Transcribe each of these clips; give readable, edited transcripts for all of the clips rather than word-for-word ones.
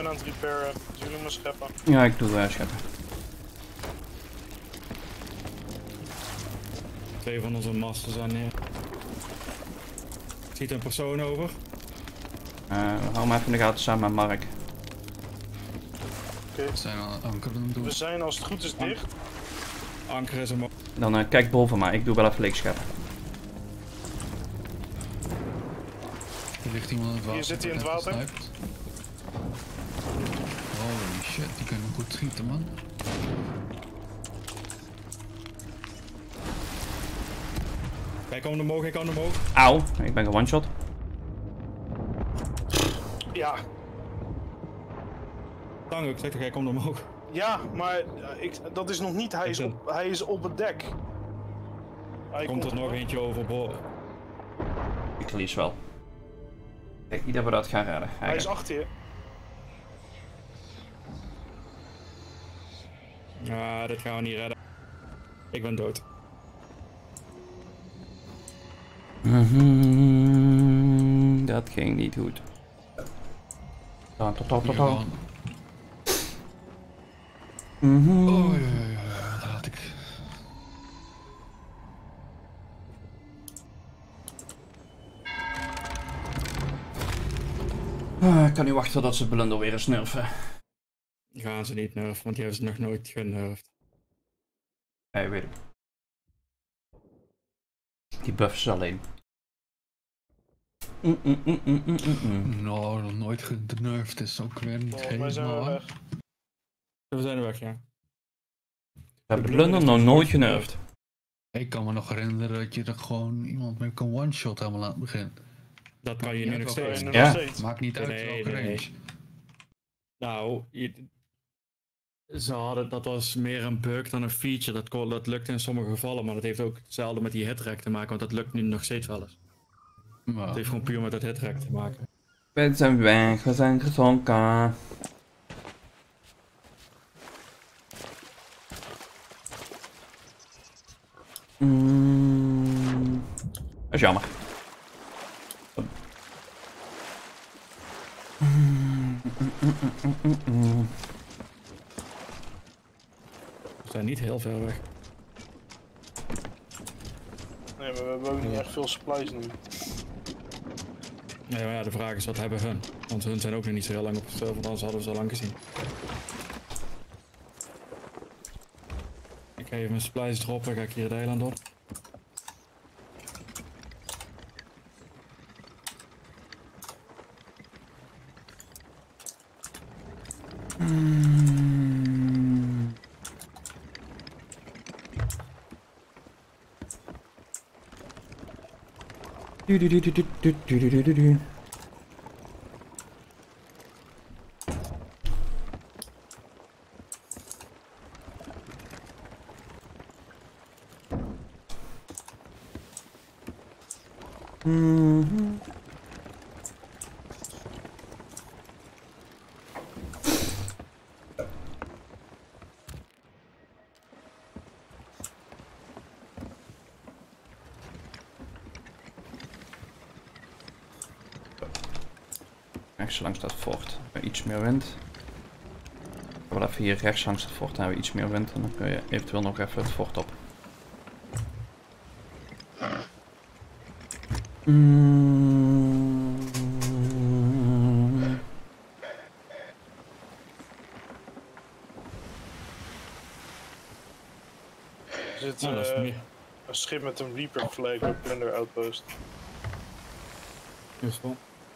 aan het repairen, dus jullie maar scheppen. Ja, ik doe scheppen. 2 van onze masten zijn neer. Ziet een persoon over. Hou maar even in de gaten samen met Mark. Oké. We zijn aan het ankeren doen. We zijn als het goed is dicht. Anker is hem. Dan kijk boven maar, ik doe wel even leeg scheppen. Er ligt iemand in het water. Hier zit hij in het water. Gesniped. Holy shit, die kunnen goed schieten, man. Hij komt omhoog, hij komt omhoog. Auw, ik ben one-shot. Ja. Tango, ik zeg toch, hij komt omhoog. Ja, maar dat is nog niet. Hij is op het dek. Hij Komt er nog eentje overboord. Ik verlies wel. Ik denk niet dat we dat gaan redden. Hij is achter je. Ja, dit gaan we niet redden. Ik ben dood. Dat ging niet goed. Tot. Oh, ja, dat had ik. Ik kan niet wachten tot ze Blunder weer eens nerven. Gaan ze niet nerven, want die hebben ze nog nooit genurfd. Nee, weet ik. Die buff is alleen. Nou, nog nooit genervd is ook weer niet Wij zijn helemaal. we weg. We zijn er weg, ja. We hebben de Blunder nog nooit genervd. Ik kan me nog herinneren dat je er gewoon iemand mee kan one-shot helemaal aan het begin. Dat kan je nu nog steeds. Nog Ja. steeds. Maakt niet uit welke range. Nou, ze hadden, dat was meer een bug dan een feature. Dat lukte in sommige gevallen, maar dat heeft ook hetzelfde met die hitrack te maken, want dat lukt nu nog steeds wel eens. Maar Het heeft gewoon puur met dat hitrack te maken. We zijn weg, we zijn gezonken. Dat is jammer. We zijn niet heel ver weg. Nee, maar we hebben ook niet echt veel supplies nu. Nee, maar ja, de vraag is wat hebben hun? Want hun zijn ook nog niet zo heel lang op het server, want anders hadden we ze al lang gezien. Ik ga even mijn supplies droppen, ga ik hier het eiland op. Rechts langs dat fort hebben we iets meer wind. Ik ga wel even hier rechts langs het fort, dan hebben we iets meer wind en dan kun je eventueel nog even het fort op. Er zit Nou, dat is meer. een schip met een Reaper flag op Plunder Outpost. Useful.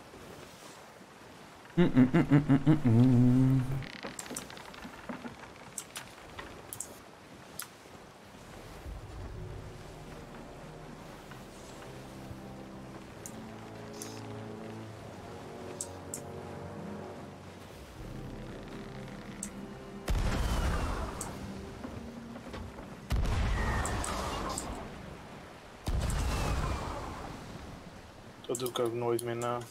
Dat doe ik ook nooit meer na.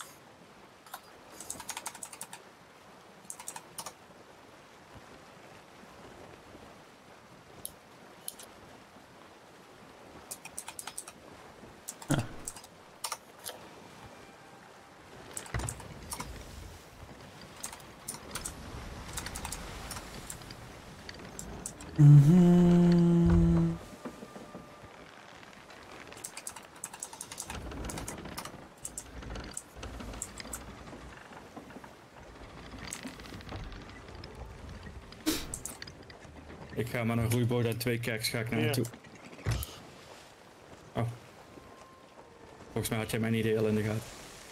Mhm. Ik ga met een roeiboot en 2 keks ga ik naar Ja. naartoe. Oh. Volgens mij had jij mijn idee al in de gaten.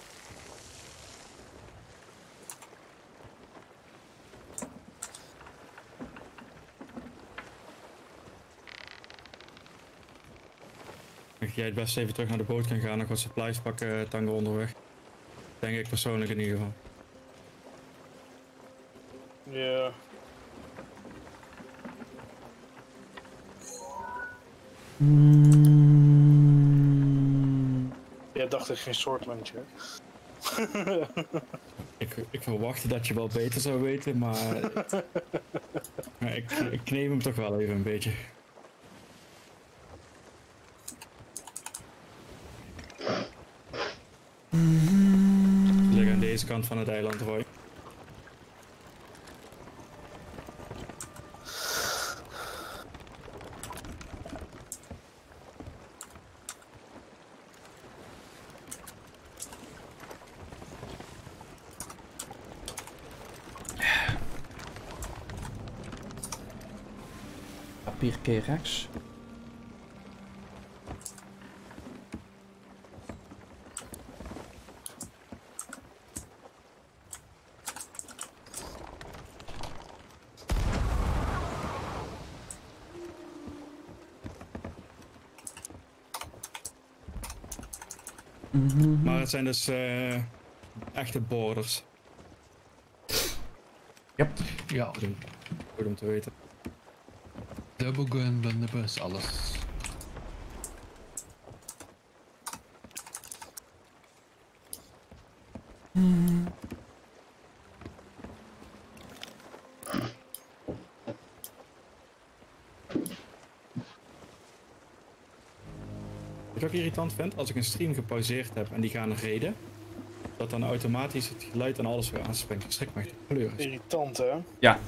Dat jij het best even terug naar de boot kan gaan, nog wat supplies pakken, tango onderweg. Denk ik persoonlijk in ieder geval. Ja. Mm. Jij dacht ik geen soortlandje. Ik verwachtte dat je wel beter zou weten, maar ik neem hem toch wel even een beetje. Ik lig aan deze kant van het eiland, Roy. Papierkeer rechts. Maar het zijn dus echte borders. Yep. Ja, Goed om te weten. double gun, blunderbuss, alles. Wat ik ook irritant vind, als ik een stream gepauzeerd heb en die gaan reden, dat dan automatisch het geluid en alles weer aanspringt. Ik schrik me echt de kleur. Irritant, hè? Ja.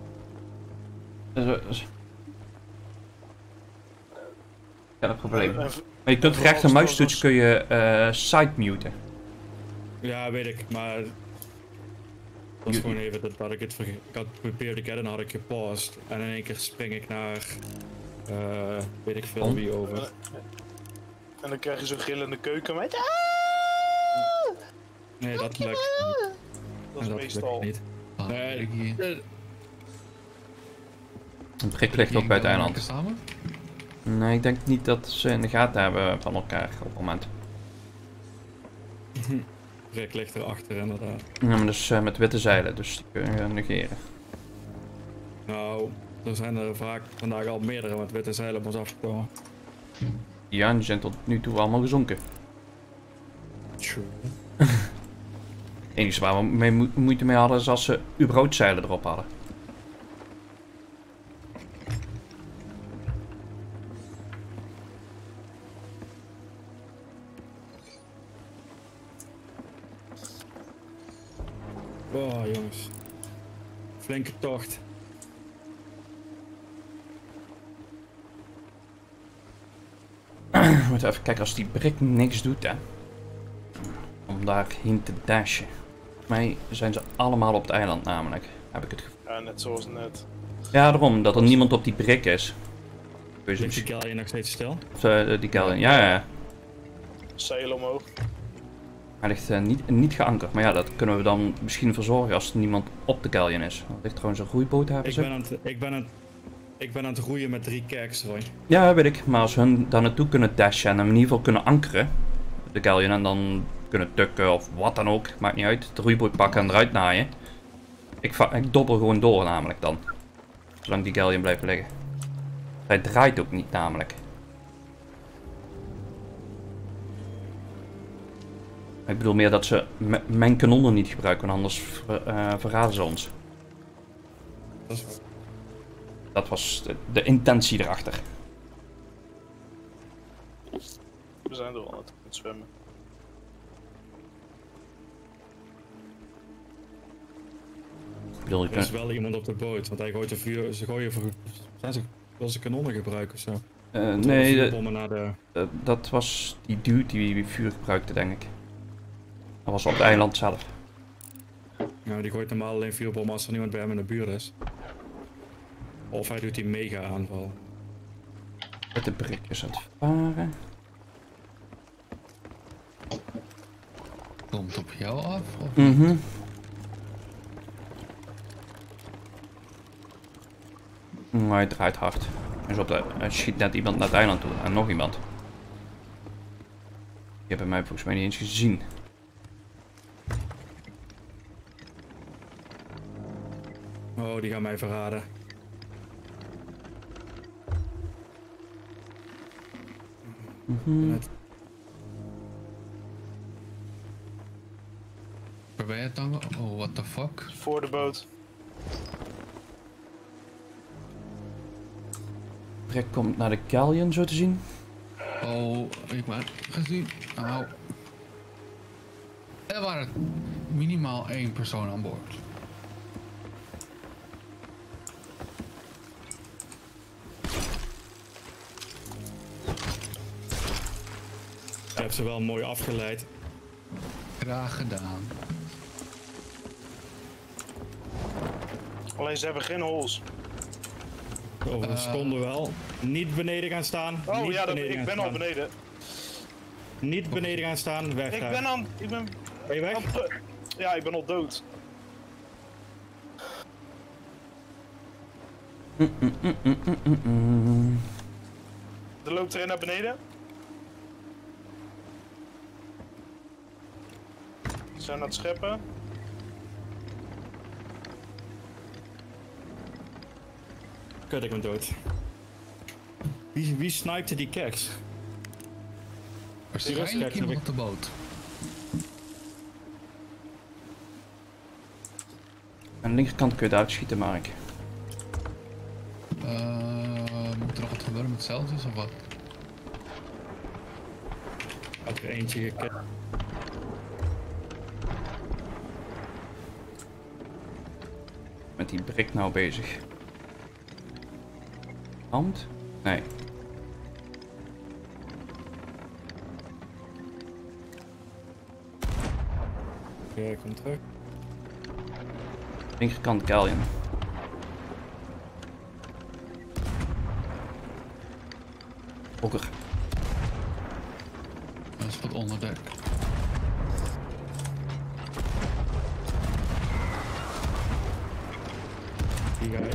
Ja, dat probleem. Maar je kunt rechter muistoets kun je side muten. Ja, weet ik, maar dat is gewoon even dat ik het vergeet. Ik had Prepare to Get en had ik gepaused en in één keer spring ik naar weet ik veel wie over. En dan krijg je zo'n gillende keuken met. Nee, dat lukt niet. Dat is Dat meestal. lukt niet. Ah, Nee, ik hier. Een prik ligt ook bij het eiland. Samen? Nee, ik denk niet dat ze in de gaten hebben van elkaar op het moment. Rick ligt erachter inderdaad. Ja, maar dus met witte zeilen, dus die kun je negeren. Nou, er zijn er vaak vandaag al meerdere met witte zeilen op ons afgekomen. Ja, en die zijn tot nu toe allemaal gezonken. True. Het enige waar we moeite mee hadden is als ze überhaupt zeilen erop hadden. Oh jongens. Flinke tocht. We moeten even kijken als die brik niks doet, hè. Om daarheen te dashen. Volgens mij zijn ze allemaal op het eiland namelijk. Heb ik het gevoel. Ja, net zoals net. Ja, daarom. Dat er niemand op die brik is. Kun je Ligt zo- die kelly nog steeds stil? Of, die Kelvin. Ja, ja. Zeilen omhoog. Hij ligt niet geankerd. Maar ja, dat kunnen we dan misschien verzorgen als er niemand op de Kelvin is. Er ligt trouwens een roeiboot, hebben Ik ze. ben aan het roeien met 3 kerks, Roy. Ja, weet ik. Maar als hun daar naartoe kunnen dashen en hem in ieder geval kunnen ankeren. De Kelvin en dan kunnen tukken of wat dan ook. Maakt niet uit. De roeiboot pakken en eruit naaien. Ik dobbel gewoon door namelijk dan. Zolang die Kelvin blijft liggen. Hij draait ook niet namelijk. Ik bedoel meer dat ze mijn kanonnen niet gebruiken, anders verraden ze ons. Dat is waar. Dat was de intentie erachter. We zijn er al net aan het zwemmen. Wil Er is wel iemand op de boot, want hij gooit de vuur. Ze gooien voor. Wil ze kanonnen gebruiken of zo? nee, vuurbommen naar de. dat was die dude die vuur gebruikte, denk ik. Dat was op het eiland zelf. Ja, die gooit normaal alleen vuurbommen als er niemand bij hem in de buurt is. Of hij doet die mega aanval. Met de brikjes aan het varen. Komt op jou af? Of? Mhm. Maar hij draait hard. Hij schiet net iemand naar het eiland toe en nog iemand. Die hebben mij volgens mij niet eens gezien. Oh, die gaan mij verraden. Net. Waar ben je het dan? Oh, what the fuck? Voor de boot. Brik komt naar de galleon, zo te zien. Oh, ik ben gezien. Nou. Er waren minimaal 1 persoon aan boord. Je hebt ze wel mooi afgeleid. Graag gedaan. Alleen ze hebben geen holes. Over een seconde wel. Niet beneden gaan staan. Oh Niet ja, beneden ik gaan ben staan. al beneden. Niet beneden gaan staan, weg. Ik daar. ben aan... Ik ben... Ben je weg? Ja, ik ben al dood. Er loopt er een naar beneden. Ze zijn aan het scheppen. Kut, ik ben dood. Wie snipte die keks? Waarschijnlijk iemand op de boot. Aan de linkerkant kun je daar schieten, Mark. Moet er nog wat gebeuren met Celsius of wat? Had er eentje gekend. Met die brik nou bezig. Hand? Nee. Ja, ik kom terug. Linkerkant galleon. Okker. Dat is wat onderdek. Die guy.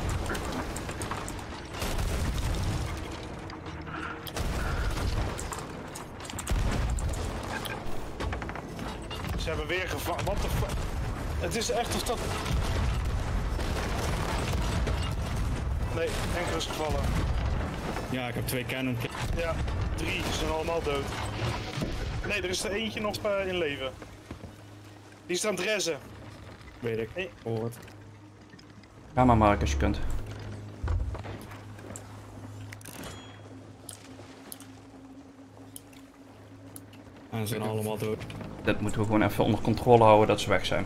Ze hebben weer gevangen. Wat de fuck? Het is echt of dat... Nee, enkel is gevallen. Ja, ik heb 2 cannon. Ja, 3. Ze zijn allemaal dood. Nee, er is er eentje nog in leven. Die is aan het rezen. Weet ik. Nee. Hoort. Ga maar, Mark, als je kunt. En ze zijn allemaal dood. Dit moeten we gewoon even onder controle houden dat ze weg zijn.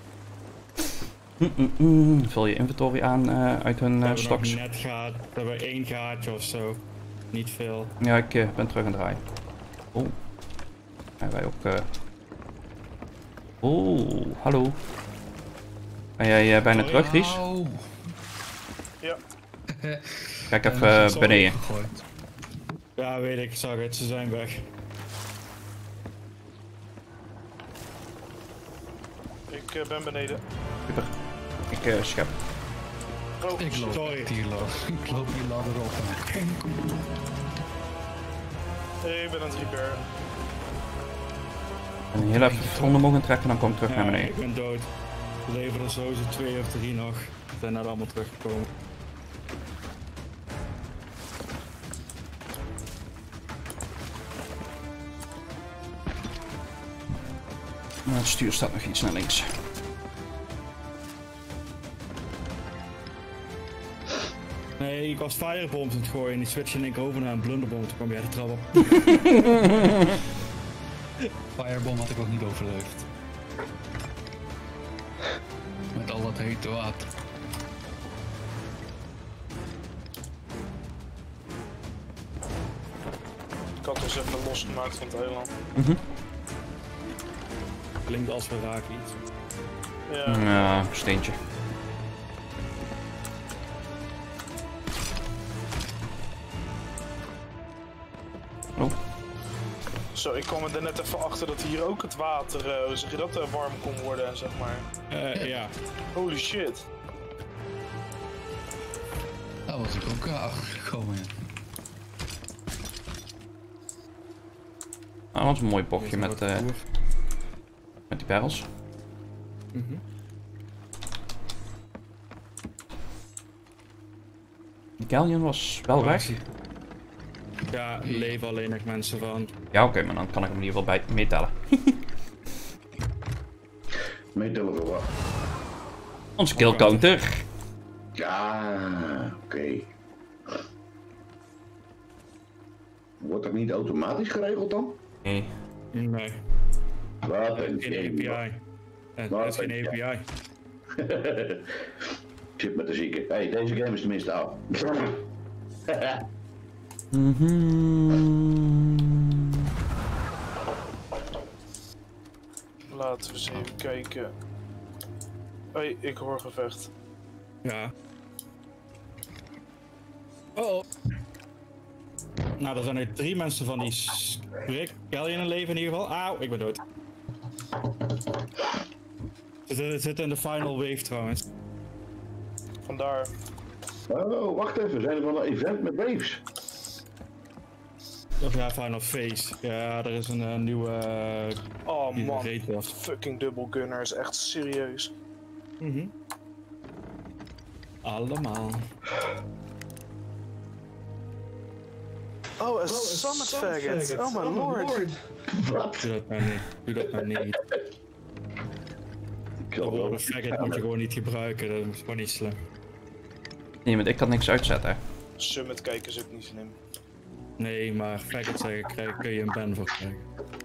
Vul je inventory aan uit hun We stocks. hebben net gehad. We hebben 1 gaatje of zo. Niet veel. Ja, ik ben terug aan het draaien. Oh. En wij ook. Oh, hallo. Ben jij bijna Sorry. terug, Ries? Auw. Ja. Kijk even beneden. Gegooid. Ja, weet ik. Zag het. Ze zijn weg. Ik ben beneden. Super. Ik schep. Oh, Ik loop Sorry. hier Ik loop hier ladder op. ik ben aan het repair. En heel even de ronde mogen trekken, dan kom ik terug naar Ja, beneden. ik ben dood. Er leven er sowieso 2 of 3 nog. Ze zijn net allemaal teruggekomen. Maar het stuur staat nog iets naar links. Nee, ik was firebombs aan het gooien en die switchte in één keer over naar een blunderbomb. Toen kwam jij de trap op. Firebomb had ik ook niet overleefd. Met alle wat hete water. Ik had ons even losgemaakt van het eiland. Klinkt als we raken iets. Ja. Ja, steentje. Oh, Zo, ik kwam er net even achter dat hier ook het water, hoe zeg je dat, warm kon worden, zeg maar. Ja. Holy shit. Daar was ik ook achtergekomen. dat was een mooi bochtje Weet met, je wat voer? met die barrels. Die galleon was wel weg. Ja, leven alleen nog mensen van. Ja, oké, maar dan kan ik hem in ieder geval bij meetellen. Meetellen voor wat? Onze kill counter. Ja, oké. Wordt dat niet automatisch geregeld dan? Nee. Nee, Wat een geen game. API. Dat Wat is geen een- API. Ik zit met de zieke. Hey, deze game is tenminste af. Laten we eens even kijken. Hé, ik hoor gevecht. Ja. Oh. Nou, er zijn er 3 mensen van die Galleon in leven in ieder geval. Auw, ik ben dood. Ze zitten in de final wave trouwens. Vandaar. Oh, wacht even. Zijn er van een event met waves? Of ja, final phase. Ja, er is een nieuwe... Oh die man, vergeten was. fucking double gunner is echt serieus. Allemaal. Oh, a summit faggot. Oh my lord. Wat? Doe dat maar niet. Doe dat maar niet. Ik De zal wel- woorden faggot moet je gewoon niet gebruiken. Dat is gewoon niet slim. Nee, want ik kan niks uitzetten. Summit kijken is ook niet slim. Nee, maar faggot zeggen kun je een ban voor krijgen.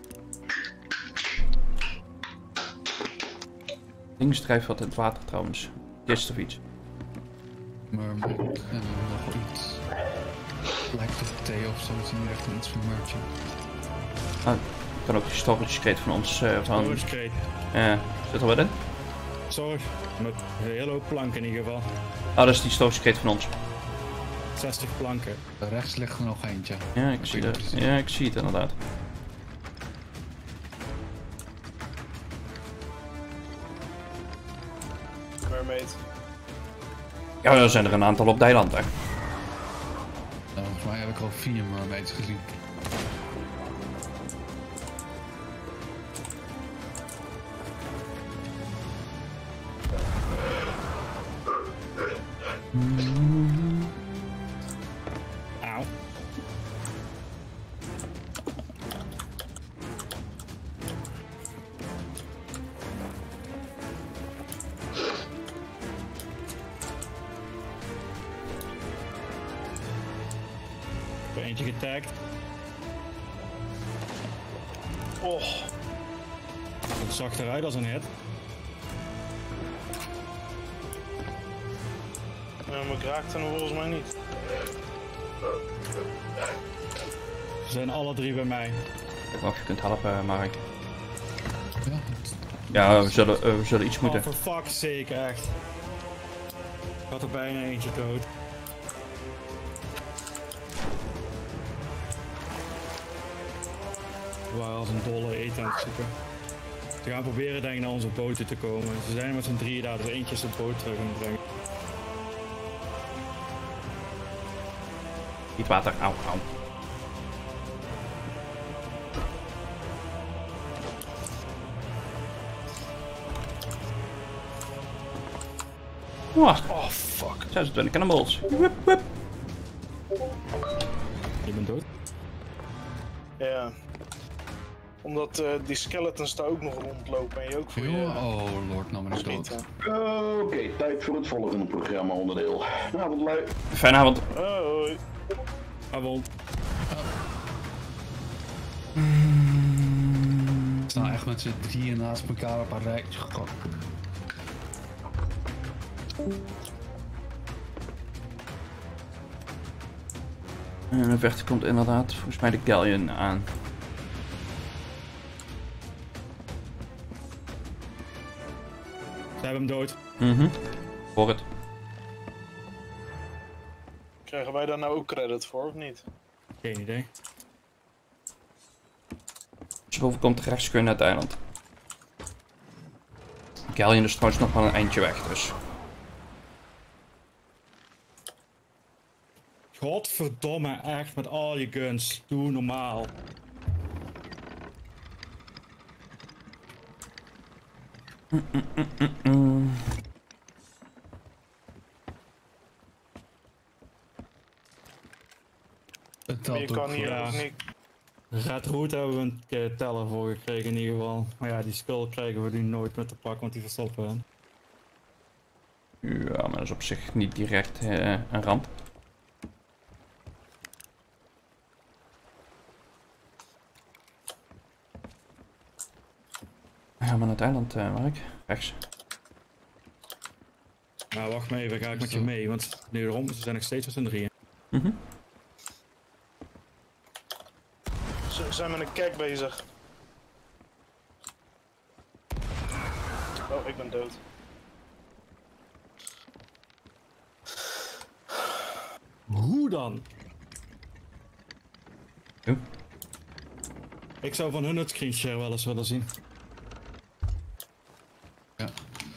Dings drijft wat in het water trouwens. Kist of iets. Mermaid en dan nog iets. Lijkt op thee of zo, is niet echt iets van merchant. Ah, ik kan ook die storage crate van ons van... Storage crate. Zit er wat in? Zorg. Met een hele hoop planken in ieder geval. Ah, dat is die storage crate van ons. 60 planken. Rechts ligt er nog eentje. Ja, ik zie het. Ja, ik zie het inderdaad. Mermaid. Ja, er zijn er een aantal op het eiland, hè. Nou, volgens mij heb ik al 4 mermaids gezien. Auw. Ik heb eentje getagd. Oh, Het zag eruit als een hit. ja, maar ik raakte hem volgens mij niet. Ze zijn alle 3 bij mij. Kijk of je kunt helpen, Mark. Ja, het- Ja, we zullen iets Oh, moeten. voor fuck's sake, echt. Ik had er bijna eentje dood. We waren als een dolle eten aan het zoeken. Ze gaan proberen denk ik naar onze boten te komen. Ze zijn met z'n 3 daar, dus eentje is de boot terug aan het brengen. Niet water, auw, auw. Wacht, Oh, fuck. 26 cannonballs. Whip, whip. Je bent dood. Ja. Omdat die skeletons daar ook nog rondlopen en je ook voor je Oh lord, nou ben ik dood. schieten. Oké, tijd voor het volgende programma onderdeel. Nou, lui. Fijne avond. Hoi. Ah, wel. We staan echt met z'n 3 naast elkaar op een rijtje gekocht. En in de verte komt inderdaad volgens mij de Galleon aan. Ze hebben hem dood. Voor het. Krijgen wij daar nou ook credit voor, of niet? Geen idee. Als je boven komt rechts kun je naar het eiland. Galleon is trouwens nog wel een eindje weg, dus. Godverdomme, echt met al je guns. Doe normaal. Het Maar je telt ook kan hier voor. ja. ook niet... Red Route hebben we een keer teller voor gekregen in ieder geval. Maar ja, die skull krijgen we nu nooit met te pakken, want die verstoppen we. Ja, maar dat is op zich niet direct een ramp. Ja, maar naar het eiland, Mark. Rechts. Nou, wacht maar even, ga ik met je mee, want nu erom, ze zijn nog steeds met z'n drieën. Ze zijn met een kek bezig. Oh, ik ben dood. Hoe dan? Hoe? Ik zou van hun het screenshare wel eens willen zien. Ja.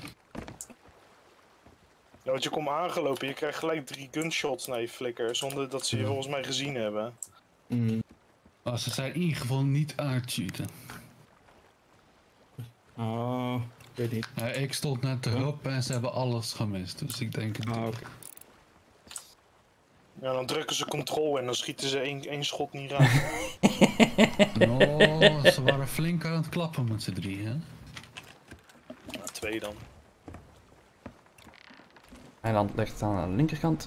Ja, want je komt aangelopen, je krijgt gelijk 3 gunshots naar je flikker, zonder dat ze je volgens mij gezien hebben. Maar ze zijn in ieder geval niet aan het cheaten. Oh, ik weet niet. Ik stond net erop en ze hebben alles gemist, dus ik denk het Ah, niet. oké. Ja, dan drukken ze control en dan schieten ze één schot niet raak. Oh, ze waren flink aan het klappen met z'n drieën, hè? Ja, 2 dan. Eiland ligt aan de linkerkant.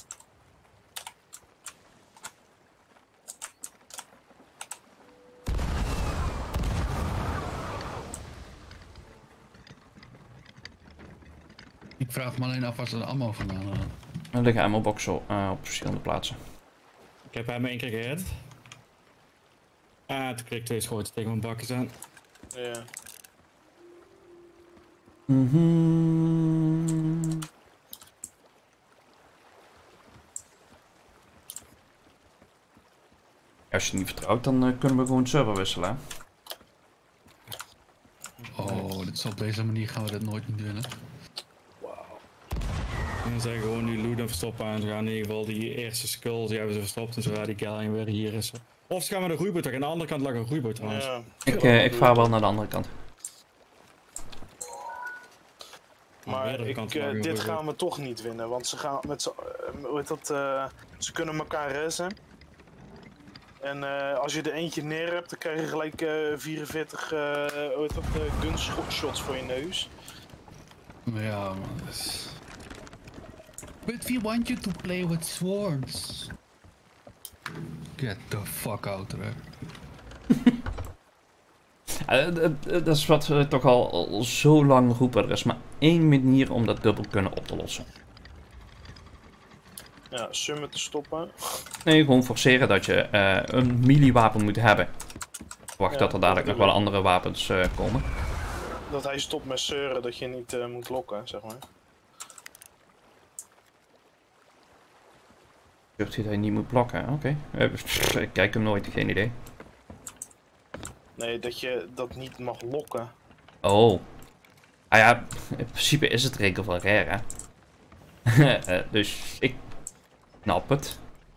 Ik vraag me alleen af waar ze de ammo vandaan hadden. Er liggen ammo boxen op verschillende plaatsen. Ik heb hem 1 keer gehit. Toen kreeg ik 2 schoten tegen mijn bakjes aan. Ja. Als je het niet vertrouwt, dan kunnen we gewoon server wisselen. Oh, op deze manier gaan we dit nooit niet winnen. En dan zijn gewoon nu loot en verstoppen aan. Ze gaan in ieder geval die eerste skull, die hebben ze verstopt. En zodra die Galleon weer hier is. Of ze gaan we de roeiboot weg. Aan de andere kant lag een roeiboot trouwens. Ja. Ik vaar wel naar de andere kant. Maar de kant lag een dit roeiboot. gaan we toch niet winnen, want ze gaan met hoe heet dat, ze kunnen elkaar rezen. En als je er eentje neer hebt, dan krijg je gelijk 44 hoe heet dat, gunshots voor je neus. Ja, man. dat is- But we want you to play with swords. Get the fuck out, hè. Dat is wat we toch al zo lang roepen. Er is maar één manier om dat dubbel kunnen op te lossen. Ja, summit te stoppen. Nee, gewoon forceren dat je een melee-wapen moet hebben. Wacht Ja, dat er dadelijk nog dat wel andere wapens komen. Dat hij stopt met zeuren, dat je niet moet lokken, zeg maar. Zegt hij dat je niet moet blokken? Oké. Ik kijk hem nooit, geen idee. Nee, dat je dat niet mag lokken. Oh. Ah ja, in principe is het regel van rare, hè. Dus ik snap het.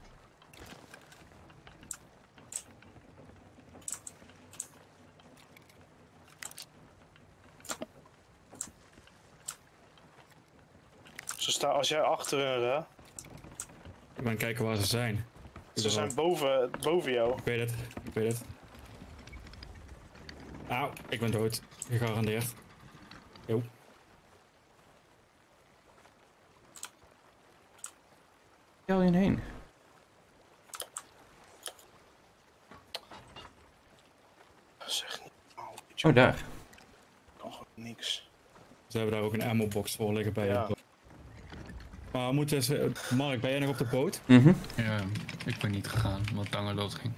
Ze staan, als jij achter hun hè, Ik ben kijken waar ze zijn. ze zijn boven jou. Ik weet het, ik weet het. Auw, ik ben dood. Gegarandeerd. Jo. Tel je heen? Zeg niet. Oh, daar. Nog niks. Ze hebben daar ook een ammo box voor liggen bij Ja. je. Maar we moeten eens... Mark, ben jij nog op de boot? Ja, ik ben niet gegaan, omdat Tanger dood ging.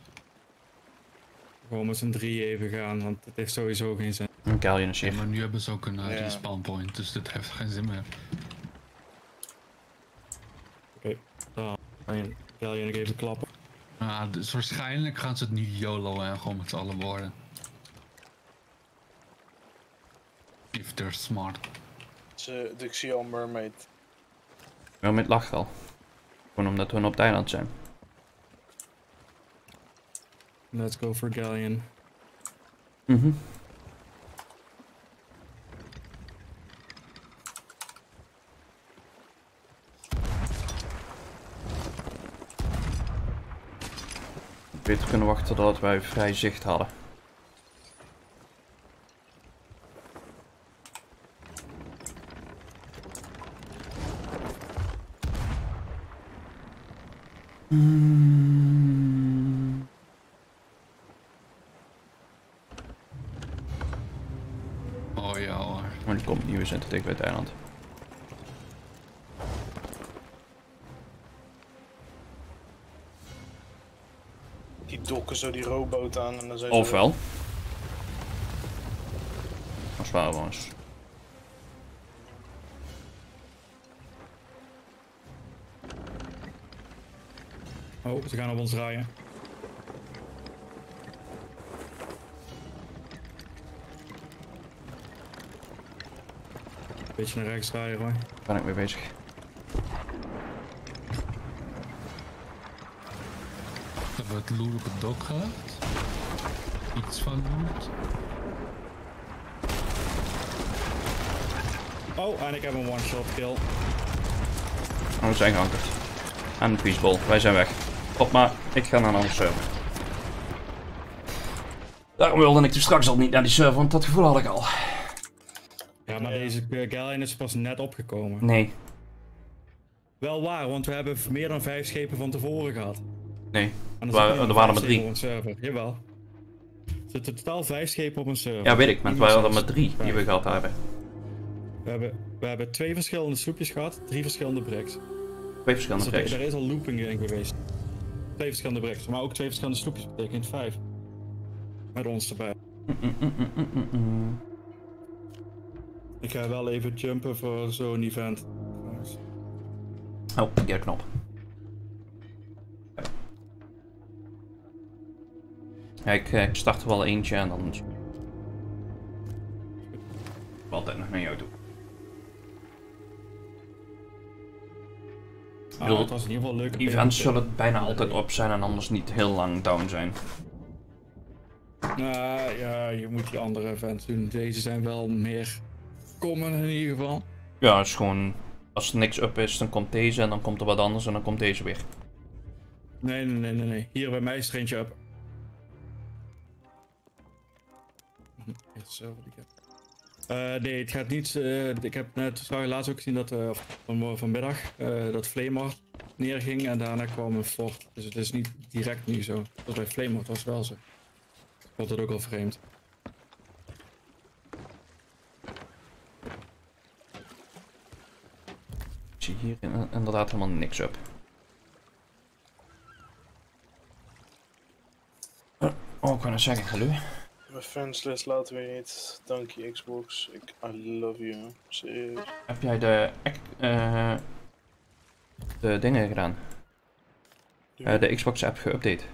Gewoon met z'n 3 even gaan, want het heeft sowieso geen zin. Een Gallion is Ja, hier. maar nu hebben ze ook een Ja. respawn point, dus dit heeft geen zin meer. Oké, dan ga je nog even klappen. Dus waarschijnlijk gaan ze het nu YOLO en gewoon met z'n allen worden. If they're smart. Ik zie al Mermaid. Ja, met lach al. Gewoon omdat we op het eiland zijn. Let's go for Galleon. Beter kunnen wachten totdat wij vrij zicht hadden. Oh ja hoor. Maar die komt niet, we zijn te dik bij het eiland. Die dokken zo die rowboot aan en dan zijn Ofwel. Als waar was. Oh, ze gaan op ons draaien. Beetje naar rechts draaien, Roy. Ben ik mee bezig. Hebben we het loot op het dok gehad? Iets van loot? Oh, en ik heb een one-shot kill. Oh, we zijn geankerd. Aan de peaceball. Wij zijn weg. Op maar, ik ga naar een andere server. Daarom wilde ik dus straks al niet naar die server, want dat gevoel had ik al. Ja, maar deze Galleon is pas net opgekomen. Nee. Wel waar, want we hebben meer dan 5 schepen van tevoren gehad. Nee. En Er waren maar 5 3. schepen op een server. Jawel. Er zitten totaal 5 schepen op een server. Ja, weet ik, maar Niet wij meer hadden maar 6. 3 die we gehad hebben. We hebben 2 verschillende sloepjes gehad, 3 verschillende bricks. 2 verschillende Dus tracks. er is al looping in geweest. 2 verschillende bricks, maar ook 2 verschillende sloepjes betekent 5. Met ons erbij. Ik ga wel even jumpen voor zo'n event. Oh, verkeerde knop. Ja, ik start er wel eentje en dan... altijd nog naar jou toe. Ah, het was in ieder geval leuk. Events zullen bijna altijd op zijn en anders niet heel lang down zijn. Nou ja, je moet die andere events doen. Deze zijn wel meer common in ieder geval. Ja, het is gewoon... Als er niks up is, dan komt deze en dan komt er wat anders en dan komt deze weer. Nee. Hier bij mij is er eentje up. Nee, het gaat niet. Ik heb net laatst ook gezien dat vanmiddag dat Flamart neerging en daarna kwam een fort. Dus het is niet direct nu zo. Dat bij Flamart was wel zo. Ik vond het ook al vreemd. Ik zie hier inderdaad helemaal niks up. Oh, ik kan het zeggen, hallo. Mijn fanslist laten we niet. Dank je Xbox. I love you. Serieus. Heb jij de dingen gedaan? De Xbox app geüpdate?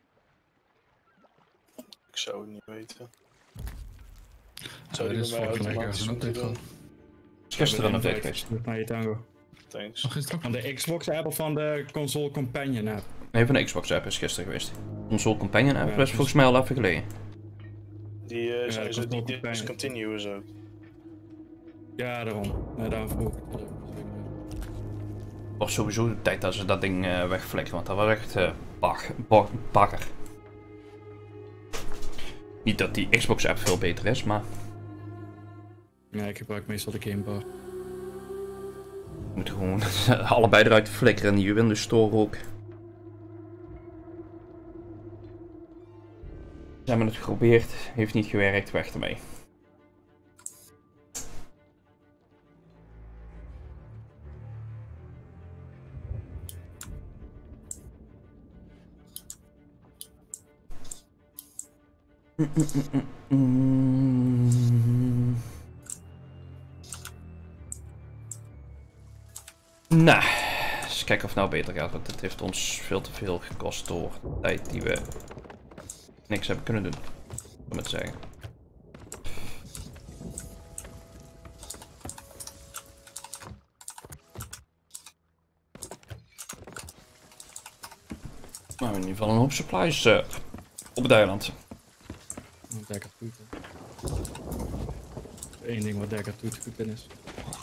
Ik zou het niet weten. Zou dit die is bij mij vorige week automatisch ergens een moeten update doen? gehad. Is gisteren een update geweest? Naar je tango. Thanks. Nog gisteren ook? Van de Xbox app of van de console companion app? Nee, van de Xbox app is gisteren geweest. Console Companion app Ja, is volgens mij al even geleden. Die zijn dat ze komt die ook bij. discontinuous ook. Ja, daarom. Nee, daarom vroeg ik het. Of sowieso de tijd dat ze dat ding wegflikken, want dat was echt bakker. Niet dat die Xbox app veel beter is, maar Ja, ik gebruik meestal de Gamebar. je moet gewoon allebei eruit flikkeren en die Windows Store ook. Ze hebben het geprobeerd, heeft niet gewerkt, weg ermee. Nou, eens kijken of het nou beter gaat, want het heeft ons veel te veel gekost door tijd die we niks hebben kunnen doen, om het te zeggen. Maar in ieder geval een hoop supplies op het eiland. Dekker doet het. Eén ding wat Dekker doet goed in is.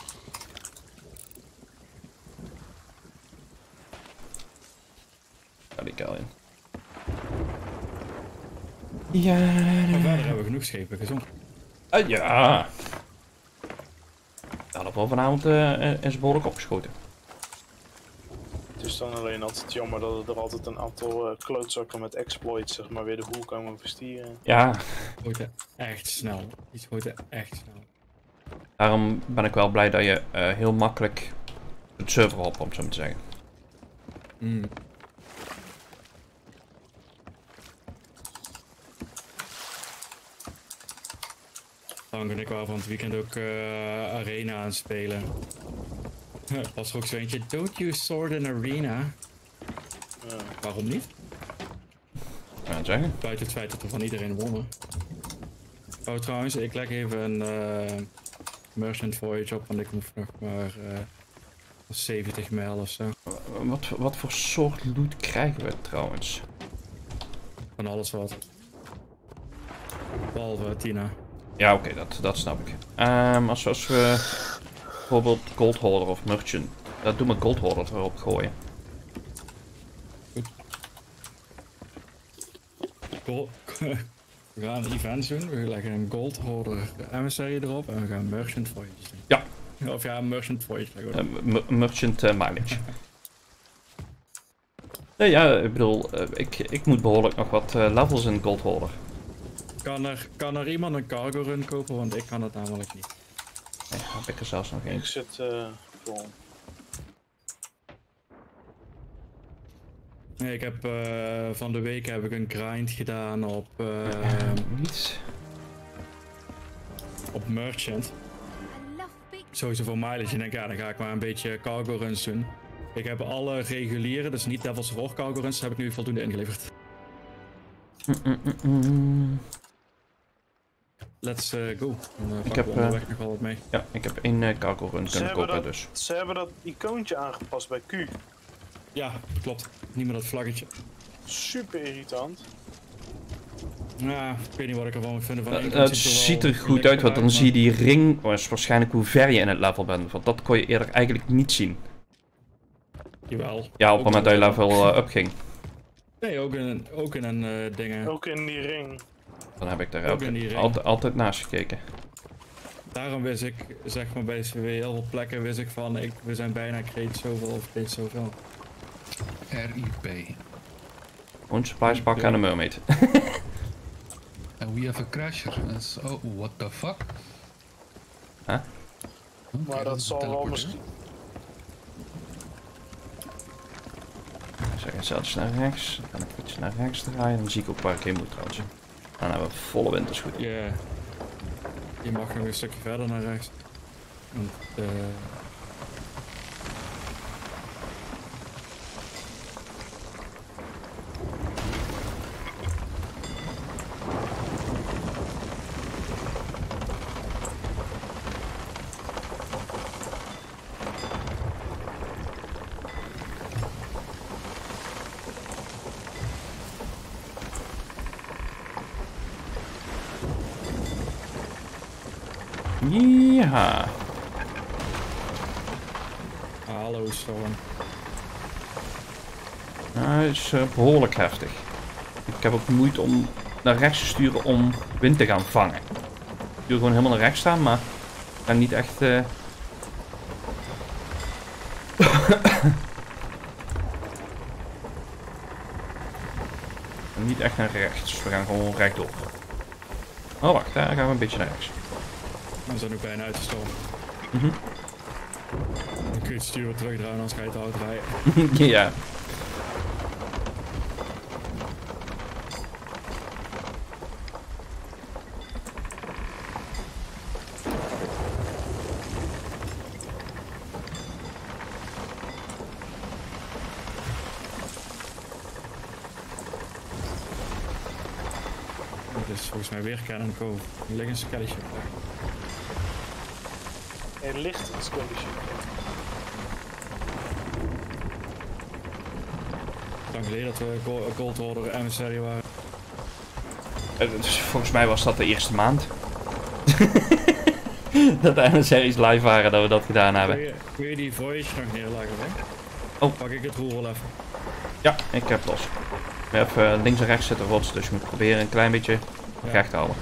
Ja, die Galleon. Ja. Maar verder hebben we genoeg schepen gezonken. Ja. Dat hadden we vanavond is behoorlijk opgeschoten. Het is dan alleen altijd jammer dat er altijd een aantal klootzakken met exploits zeg maar weer de boel komen verstieren. Ja, Gooit echt snel. Die gooit echt snel. daarom ben ik wel blij dat je heel makkelijk het server hopt, om het zo maar te zeggen. Mm. Frank en ik waren van het weekend ook Arena aan het spelen. Was er ook zo eentje, don't use sword in Arena. Waarom niet? Kan je het zeggen? Buiten het feit dat we van iedereen wonnen. Oh trouwens, ik leg even een Merchant Voyage op, want ik hoef nog maar 70 mijl of zo. Wat voor soort loot krijgen we trouwens? Van alles wat. Behalve Tina. Ja, oké, dat snap ik. Als we bijvoorbeeld Gold Hoarder of Merchant, dat doe maar Gold Hoarder erop gooien. We gaan events doen, we leggen een Gold Hoarder emissary erop en we gaan Merchant Voyage doen. Ja. Of ja, Merchant Voyage leggen we Merchant mileage. Nee, ja, ik bedoel, ik moet behoorlijk nog wat levels in Gold Hoarder. Kan er iemand een cargo run kopen, want ik kan het namelijk niet. Nee, heb ik er zelfs nog Ik één. zit vol. Nee, ik heb van de week heb ik een grind gedaan op Niet. op Merchant. Sowieso voor mileage. En denk ja, dan ga ik maar een beetje cargo runs doen. Ik heb alle reguliere, dus niet Devils of War cargo runs, heb ik nu voldoende ingeleverd. Let's go. Dan Ik pakken heb, we onderweg nog wel wat mee. Ja, ik heb één cargo run kunnen kopen dus. Ze hebben dat icoontje aangepast bij Q. Ja, klopt. Niet meer dat vlaggetje. Super irritant. Ja, ik weet niet wat ik ervan moet vinden. Van één Het kant ziet wel er goed lekker uit, want dan maar- zie je die ring, is waarschijnlijk hoe ver je in het level bent. Want dat kon je eerder eigenlijk niet zien. Jawel. Ja, op het Ook moment dat je in- level up ging. Nee, ook in een dingen. Ook in die ring. Dan heb ik daar Ook ook in die ring. altijd naast gekeken. Daarom wist ik, zeg maar bij SVW, heel veel plekken wist ik van, we zijn bijna kreeg zoveel of kreeg zoveel. RIP. Gewoon supplies pakken en een mermaid. And we have a crasher. Oh, what the fuck? Huh? Okay, Maar dat zal wel teleporter. misschien. Ik zeg zelfs naar rechts. Dan kan ik iets naar rechts draaien. Dan zie ik ook waar ik heen moet trouwens. Dan hebben we volle wintersgoed. Ja. Je mag nog een stukje verder naar rechts. Want, Ja. hallo storm. Hij is behoorlijk heftig. Ik heb ook moeite om naar rechts te sturen om wind te gaan vangen. Ik stuur gewoon helemaal naar rechts staan, maar ik kan niet echt... niet echt naar rechts. We gaan gewoon rechtdoor. Oh wacht, daar gaan we een beetje naar rechts. We zijn ook bijna uit de storm. Mhm. Dan kun je het stuur weer terugdraaien, anders ga je te hard rijden. Ja. is volgens mij weer Cannon Cove. Er ligt een skelletje. Er ligt een skelletje. Lang geleden dat we Goldwater emissary waren. Dus volgens mij was dat de eerste maand. Dat de emissaries live waren dat we dat gedaan hebben. Kun je die voyage nog neerleggen, hè? Oh. Pak ik het roer wel even. Ja, ik heb los. We hebben links en rechts zitten rots, dus je moet proberen een klein beetje recht te houden.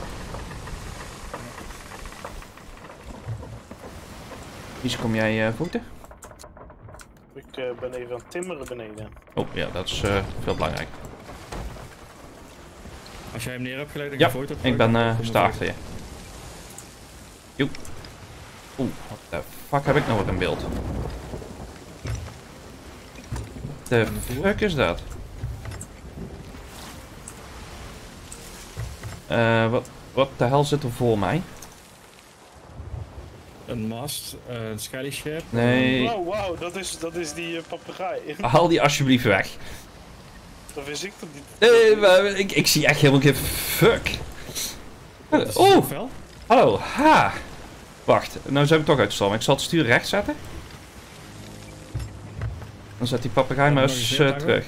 Kies, kom jij voeten? Ik ben even aan het timmeren beneden. Oh ja, dat is veel belangrijk. Als jij hem neer hebt gelegd, Ja, ik ben sta achter je. Joep. Oeh, wat de fuck heb ik nou weer in beeld? De fuck is dat? Wat de hel zit er voor mij? Een mast, een skelly ship. Nee, Wow, dat is die papegaai. haal die alsjeblieft weg. Dat wist ik toch niet. Nee, maar ik zie echt helemaal geen fuck. Oeh, Vel? hallo, ha. Wacht, nou zijn we toch uitstormen. Ik zal het stuur recht zetten. Dan zet die papegaai maar eens terug.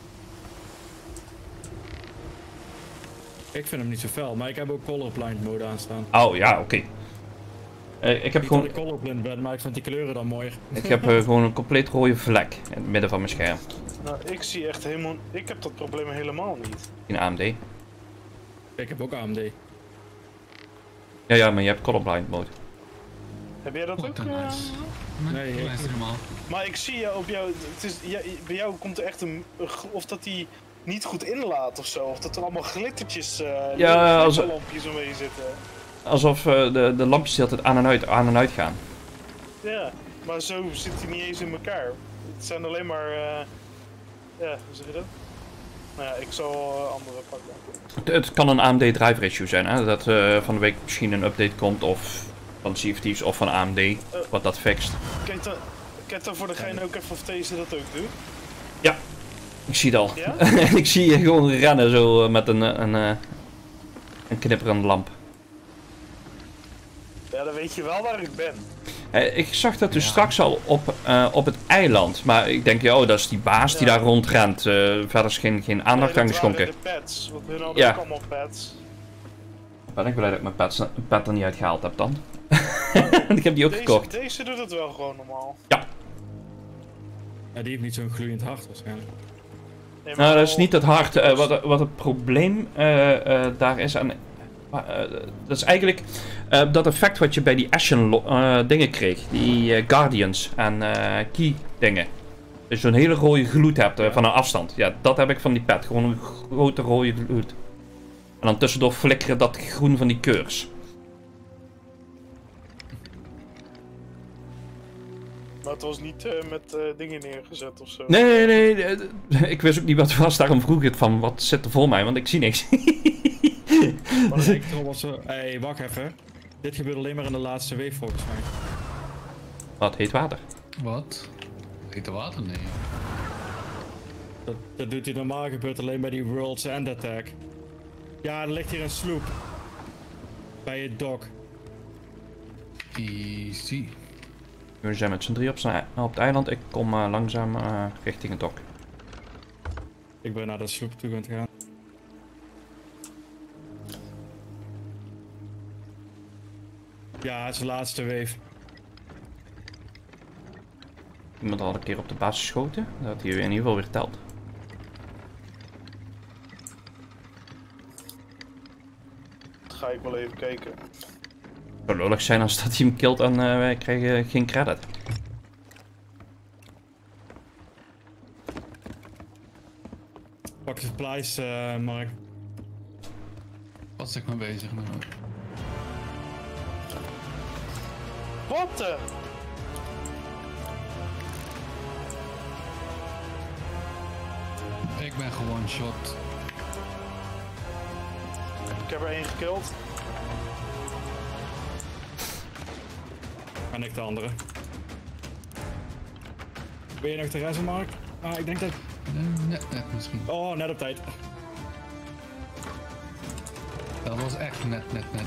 Ik vind hem niet zo fel, maar ik heb ook colorblind mode aanstaan. Oh ja, oké. Ik heb Niet gewoon, dat ik colorblind ben, maar ik vind die kleuren dan mooier. ik heb gewoon een compleet rode vlek in het midden van mijn scherm. Nou, ik zie echt helemaal... Ik heb dat probleem helemaal niet. In AMD. Ik heb ook AMD. Ja, maar je hebt colorblind mode. Heb jij dat ook? Wat een nice. Nee, Nee, helemaal. Maar ik zie je op jou... Het is, bij jou komt er echt een... Of dat die niet goed inlaat of zo. Of dat er allemaal glittertjes... Ja, als- lampjes omheen zitten. Alsof de lampjes de hele tijd aan en uit gaan. Ja, maar zo zit hij niet eens in elkaar. Het zijn alleen maar... ja, hoe zeg je dat? Nou ja, ik zal andere pakken. Het kan een AMD driver issue zijn, hè? Dat van de week misschien een update komt of van CFT's of van AMD, wat dat fixt. Kijk dan voor degene ook even of deze dat ook doet. Ja, ik zie het al. Ja? Ik zie je gewoon rennen zo met een knipperende lamp. Ja, dan weet je wel waar ik ben. Ik zag dat dus straks al op het eiland, maar ik denk, ja, oh, dat is die baas die daar rondrent. Verder is geen aandacht aan geschonken. De pads, want hun hadden Ja. ook allemaal pads. Ben ik blij dat ik mijn pet er niet uitgehaald heb dan. Ik heb die ook gekocht. Deze doet het wel gewoon normaal. Ja, die heeft niet zo'n gloeiend hart waarschijnlijk. Nee, maar Nou, dat is wel- niet het hart. Wat het probleem daar is aan... dat is eigenlijk dat effect wat je bij die Ashen dingen kreeg. Die Guardians en Key dingen. Dus zo'n hele rode gloed hebt van een afstand. Ja, dat heb ik van die pet. Gewoon een grote rode gloed. En dan tussendoor flikkeren dat groen van die keurs. Maar het was niet met dingen neergezet of zo. Nee. Ik wist ook niet wat het was. Daarom vroeg ik het van, wat zit er voor mij? Want ik zie niks. Maar ik was zo... Hey, wacht even. Dit gebeurt alleen maar in de laatste wave volgens mij. Wat, heet water? Wat? Hete water? Nee. Dat doet hij normaal, gebeurt alleen bij die World's End Attack. Ja, er ligt hier een sloep. Bij het dock. Easy. We zijn met z'n drie op het eiland. Ik kom langzaam richting het dok. Ik ben naar de sloep toe gaan gaan. Ja, het is de laatste wave. Iemand had een keer op de baas geschoten. Dat hij in ieder geval weer telt. Dat ga ik wel even kijken. Het zou lullig zijn als dat hij hem killt en wij krijgen geen credit. Pak de supplies, Mark. Wat is ik mee bezig nou? Wat de? Ik ben gewoon shot. Ik heb er één gekild. En ik de andere. Ben je nog te reizen, Mark? Ah, ik denk dat... Net misschien. Oh, net op tijd. Dat was echt net.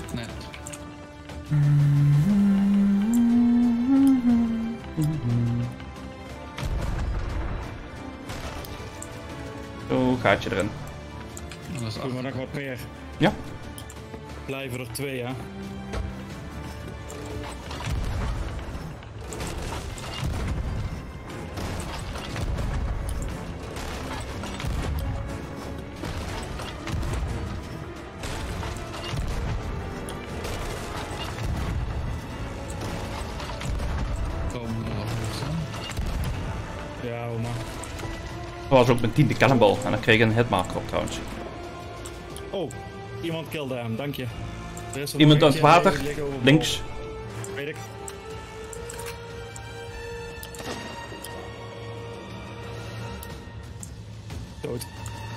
Zo, gaatje erin. Dat was Doe maar nog wat meer. Ja. Blijven er 2, ja. Ja, hoor maar. Dat was ook mijn 10e cannonball en dan kreeg ik een hitmarker op trouwens. Oh, iemand kilde hem, dank je. Er is er Iemand nog aan het eentje water, liggen overboord. links. Weet ik. Dood.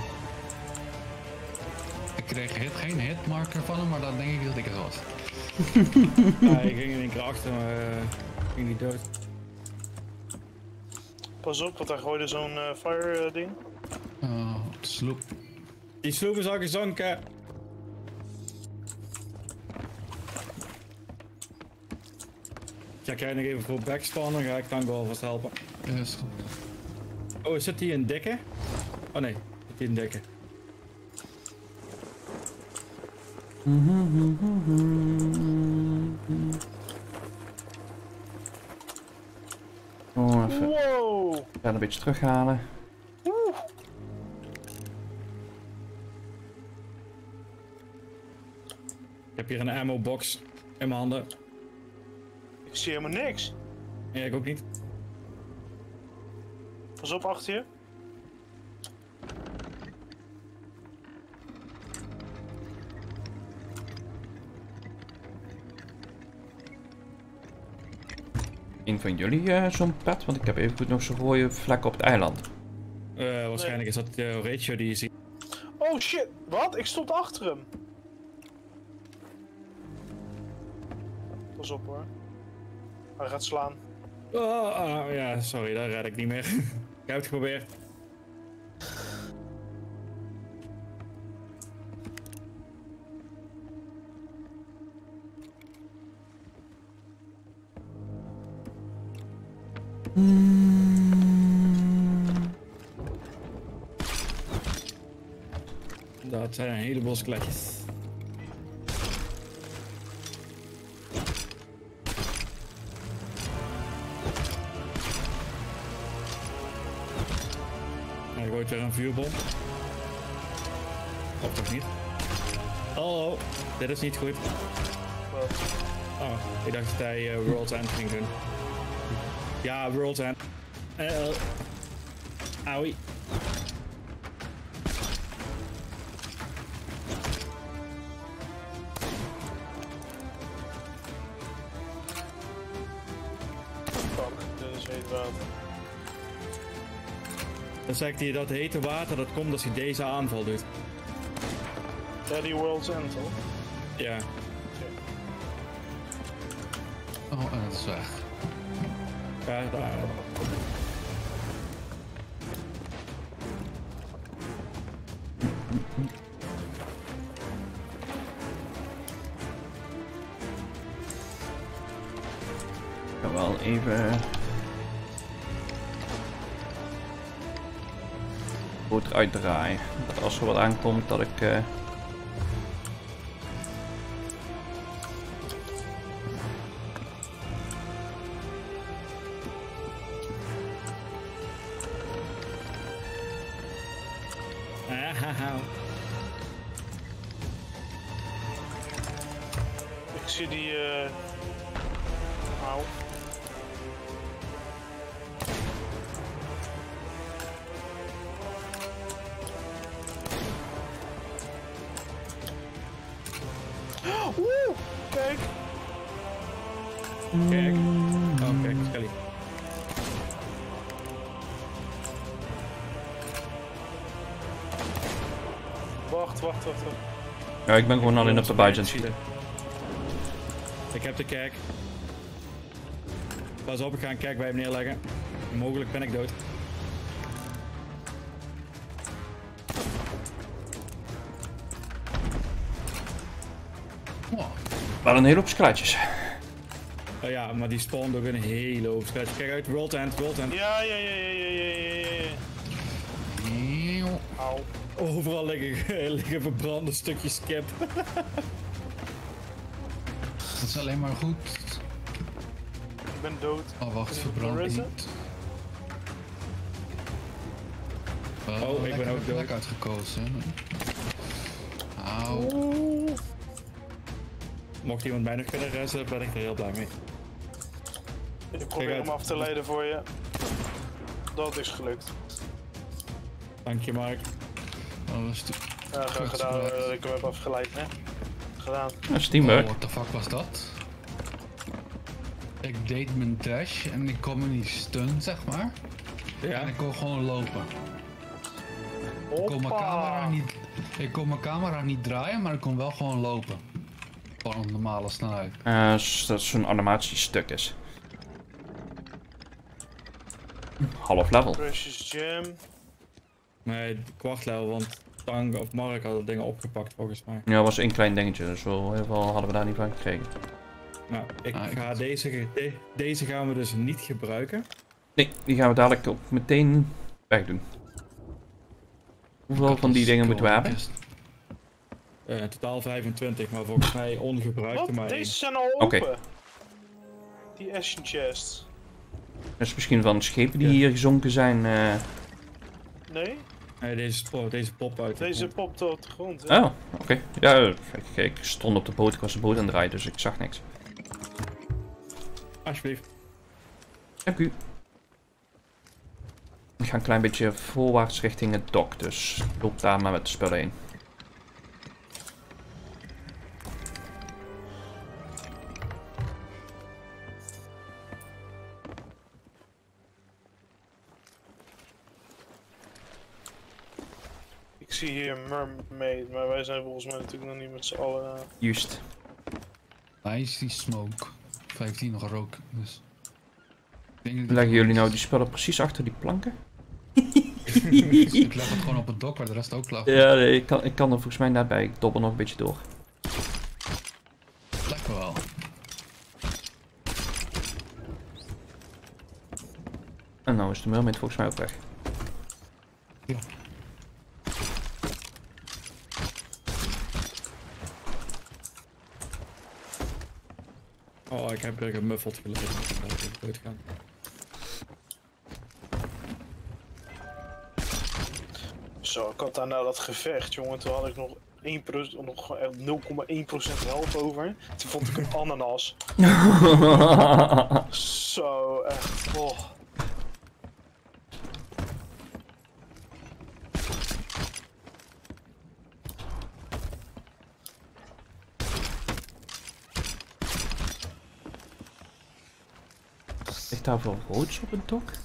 Ik kreeg geen hitmarker van hem, maar dan denk ik dat ik het was. Hij ging in één keer achter, maar ging niet dood. Pas op, want hij gooide zo'n fire ding. Oh, sloep. Die sloep is al gezonken. Ja, krijg nog even voor backspawn, dan ga ik Tango alvast helpen. Ja, is goed. Oh, zit die in dikke? Oh nee, zit die in dikke. Oh, even Wow! een beetje terughalen. Ik heb hier een ammo box in mijn handen. Ik zie helemaal niks. Ja, ik ook niet. Pas op, achter je. Een van jullie zo'n pet? Want ik heb even goed nog zo'n rode vlek op het eiland. Waarschijnlijk is dat Ratio die je ziet. Oh shit, wat? Ik stond achter hem. Pas op hoor. Hij gaat slaan. Oh, ja, sorry, daar red ik niet meer. Ik heb het geprobeerd. Dat zijn een heleboel skeletjes. Hij gooit weer een vuurbom. Of toch niet? Hallo, dit is niet goed. Oh, ik dacht dat hij World's End ging doen. Ja, World's End. Auwie. Fuck, dit is heet water. Dan zegt hij dat hete water, dat komt als hij deze aanval doet. Daddy World's End, hoor. Ja. Oh, en het is weg. Ja, daar. Ik ga wel even... goed eruit draaien. Dat als er wat aankomt dat ik... Ik zie die Auw. Woe! Kijk! Kijk. Oh, kijk, Skelly. Wacht. Ja, ik ben gewoon alleen op de buiten aan het schieten. Ik heb de kerk. Pas op, ik ga een kerk bij hem neerleggen. Mogelijk ben ik dood. Oh, Wel een hele hoop skeletjes. Ja, maar die spawnt ook een hele hoop skeletjes. Kijk uit, World End. Ja. eeuw. Auw. Overal liggen verbrande stukjes kip. Dat is alleen maar goed. Ik ben dood. Oh, wacht, verbrand Waar is niet. het? Oh, ik ben ook dood. Lekker uitgekozen. Auw. Oeh. Mocht iemand mij nog kunnen rezen, ben ik er heel blij mee. Ik probeer uit. hem af te leiden voor je. Dat is gelukt. Dank je, Mark. Oh, dat is Ja, graag gedaan dat ik hem heb afgeleid, hè. Gedaan. Dat is teamwork. what the fuck was dat? Ik deed mijn dash en ik kon me niet stun, zeg maar. Ja, En ik kon gewoon lopen. Ik kon mijn camera niet draaien, maar ik kon wel gewoon lopen. Gewoon op normale snelheid. Dat zo'n animatiestuk is. Half level. Precious Gem. nee, kwart level, want Tang of Mark hadden dingen opgepakt volgens mij. Ja, was één klein dingetje, dus zo heel veel hadden we daar niet van gekregen. Nou, deze gaan we dus niet gebruiken. Nee, die gaan we dadelijk ook meteen wegdoen. Hoeveel van die dingen moeten we hebben? In totaal 25, maar volgens mij ongebruikte Wat? maar één. Deze zijn al Oké. open. Die Ashen Chests. Dat is misschien van schepen die hier gezonken zijn. Nee? Nee, deze pop uit. de Deze grond. popt op de grond. hè? Oh, oké. Ja, ik stond op de boot, ik was de boot aan het draaien, dus ik zag niks. Alsjeblieft. Dank u. Ik ga een klein beetje voorwaarts richting het dok, dus loop daar maar met de spullen heen. Ik zie hier een mermaid, maar wij zijn volgens mij natuurlijk nog niet met z'n allen. Juist. Nice, die smoke. 15 nog rook, dus. Ik denk dat Leggen jullie nou die spullen precies achter die planken? Ik leg het gewoon op het dok waar de rest ook lag. Ja, nee, ik kan er volgens mij net bij. Ik dobbel nog een beetje door. Lijkt me wel. En nou is de mermaid volgens mij ook weg. Ja. Oh, ik heb er gemuffeld gelegen. Laat ik doodgaan. Zo, ik had daarna dat gevecht, jongen. Toen had ik nog 1%, nog echt 0,1% helft over. Toen vond ik een ananas. Zo, echt. Oh. Ligt daar veel roods op het dok?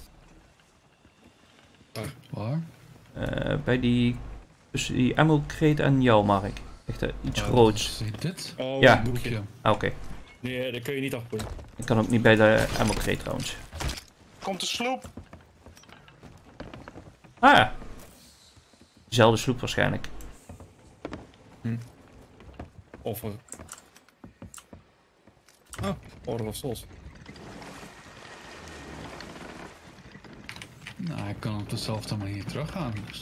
Waar? Bij die... Tussen die ammo crate en jou, Mark. Ligt er iets roods. Zie je dit? Oh, Ja. een boekje. Boekje. Ah, oké. Nee, dat kun je niet afpoelen. Ik kan ook niet bij de ammo crate trouwens. Komt de sloep. Ah ja. Dezelfde sloep waarschijnlijk. Offer. Ah, Order of Souls. Nou, hij kan op dezelfde manier teruggaan. Dus.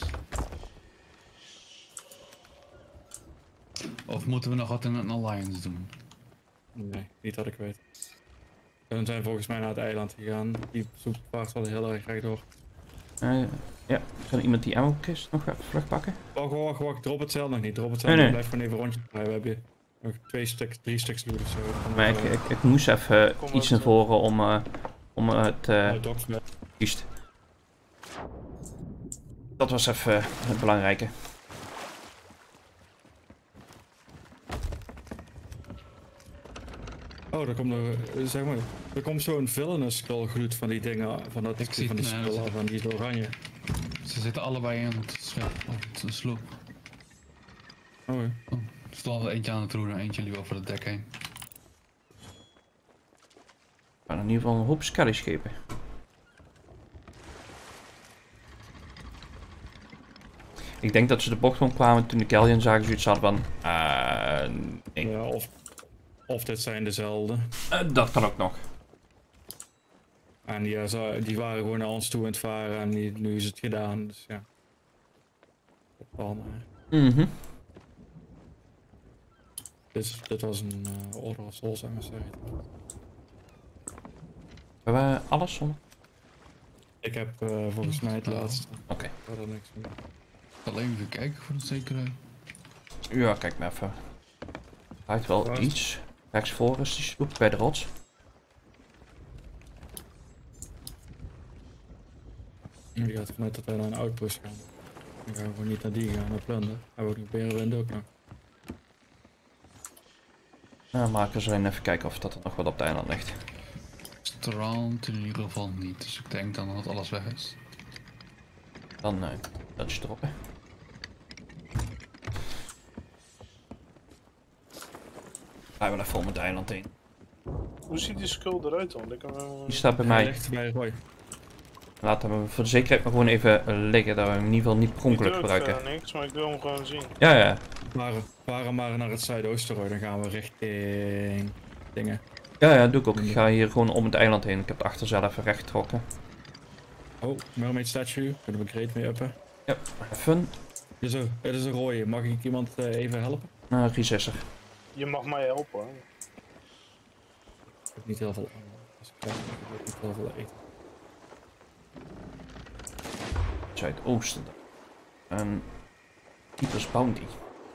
Of moeten we nog wat in een alliance doen? Nee, niet dat ik weet. We zijn volgens mij naar het eiland gegaan. Die zoekvaart zal heel erg recht door. Ja, kan iemand die ammo kist nog even vlug pakken? Wacht, drop het zelf nog niet. Drop het zelf Nee, nee. Blijf gewoon even rondje draaien. We hebben nog 3 stuks doen of zo. Maar ik moest even Kom iets maar naar voren om het... Juist. Dat was even het belangrijke. Oh, er komt zeg maar, er komt zo'n villainous skull gloed van die dingen, van dat Ik zie van die het, spullen, van die oranje. Ze zitten allebei in het schip, op de sloep. Oh, ja. Er stond eentje aan het roeren, eentje liep over het dek heen. Maar in ieder geval een hoop skellyschepen. Ik denk dat ze de bocht gewoon kwamen toen de Galleon zagen zoiets hadden van... nee. Ja, of Of dit zijn dezelfde. Dat kan ook nog. En die waren gewoon naar ons toe aan het varen en nu is het gedaan, dus ja. Mhm. Dit was een Order of Souls emissary. Hebben we alles zonder? Ik heb volgens mij het laatste. Oké. Verder niks meer. Alleen even kijken voor de zekerheid. Ja, kijk maar even. Lijkt wel Waar is iets. Rechtsvoor is die sloep bij de rots. Die gaat vanuit dat wij naar een outpost gaan. Dan gaan we gewoon niet naar die gaan, naar Plunder. En we ook nog Berenwind ook nog. Nou, maken ze alleen even kijken of dat er nog wat op het eiland ligt. Strand in ieder geval niet, dus ik denk dan dat alles weg is. Dan dat je erop, hè. Ga je wel even om het eiland heen. Hoe ziet die skull eruit dan? Ik kan wel... Die staat bij Hij mij. ligt bij Roy. Laten we voor de zekerheid maar gewoon even liggen, dat we hem in ieder geval niet per ongeluk gebruiken. Ik doe niks, maar ik wil hem gewoon zien. Ja, ja. Varen maar naar het zuidoosten, Roy. Dan gaan we richting dingen. Ja, doe ik ook. Ik ga hier gewoon om het eiland heen. Ik heb het achter zelf even recht getrokken. Oh, Mermaid Statue. Kunnen we Great mee uppen. Ja, even. Het is een rode. Mag ik iemand even helpen? Ries is er. Je mag mij helpen hoor. Ik heb niet heel veel. Dus ik heb niet heel veel eten. Zuidoosten. Een Keeper's Bounty.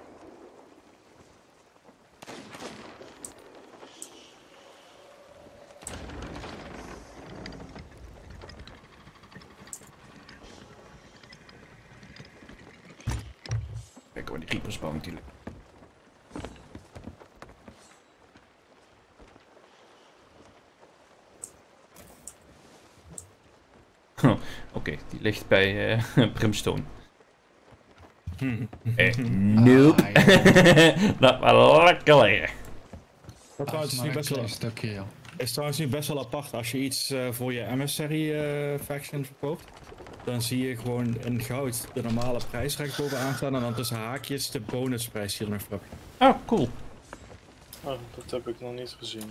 Kijk waar die Keeper's Bounty ligt. Oké, die ligt bij Brimstone. Nope. Ah, ja. Dat was lekker liggen. Dat trouwens is maar nu best wel, een stukje, ja. is trouwens nu best wel apart als je iets voor je emissary faction verkoopt. Dan zie je gewoon in goud de normale prijs recht bovenaan staan en dan tussen haakjes de bonusprijs hier nog voor. Oh, cool. Oh, dat heb ik nog niet gezien.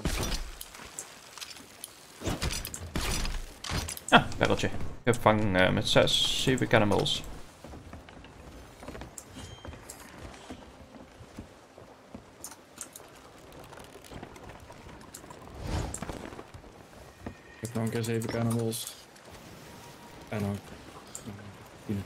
Ja, perreltje. Ik vang met 6, 7 cannibals. Ik heb nog een keer 7 cannibals. En ook. 10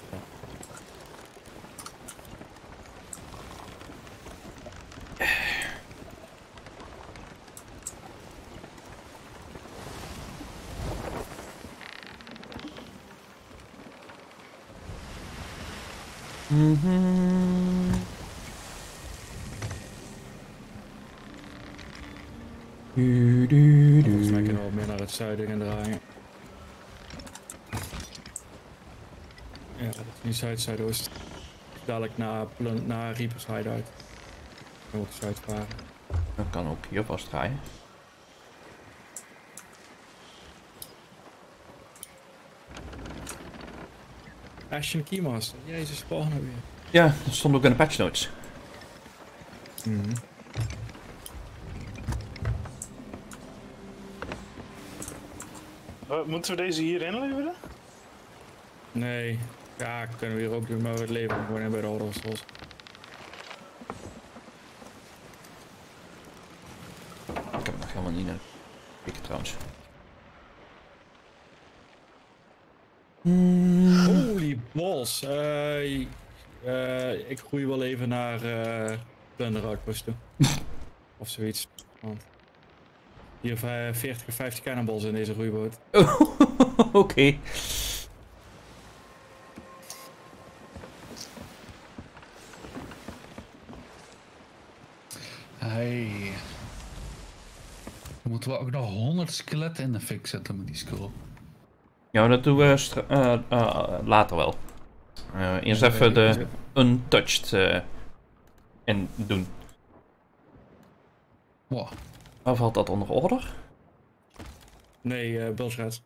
Volgens mij kunnen we wat meer naar het zuiden gaan draaien. Ja, dat is niet zuid-zuidoost. Dadelijk naar Reaper's Hideout. Dan wordt het zuid varen. Dat kan ook hier vast draaien. Ashen Keymaster. Jezus, spawnen weer. Ja, dat stond ook in de patch notes. Moeten we deze hier inleveren? Nee. Ja, kunnen we hier ook doen, maar we leveren gewoon in bij de Order of Souls. Ik heb hem nog helemaal niet naar gekeken trouwens. Holy balls. Ik groei wel even naar Plunder Outpost toe. Of zoiets. Want hier 40 of 50 cannonballs in deze roeiboot. Oké. Hey. Dan moeten we ook nog 100 skeletten in de fik zetten met die skull. Ja, maar dat doen we later wel. Eerst even de untouched in doen. Wow. Waar valt dat onder order? Nee, Bulsraad.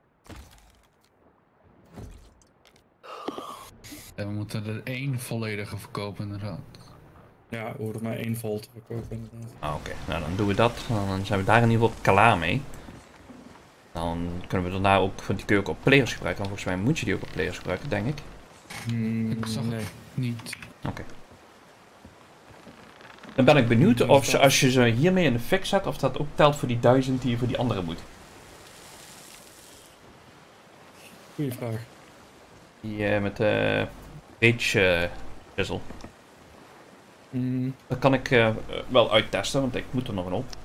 En we moeten er 1 volledige verkopen inderdaad. Ja, hoort maar 1 volt verkopen inderdaad. Ah, oké. Nou, dan doen we dat. Dan zijn we daar in ieder geval klaar mee. Dan kunnen we daarna ook, want die kun je ook op players gebruiken. En volgens mij moet je die ook op players gebruiken, denk ik. Ik zag Nee. niet. Oké. Dan ben ik benieuwd of ze, als je ze hiermee in de fik zet, of dat ook telt voor die 1000 die je voor die andere moet. Goeie vraag. Die met de rage drizzle. Dat kan ik wel uittesten, want ik moet er nog een op.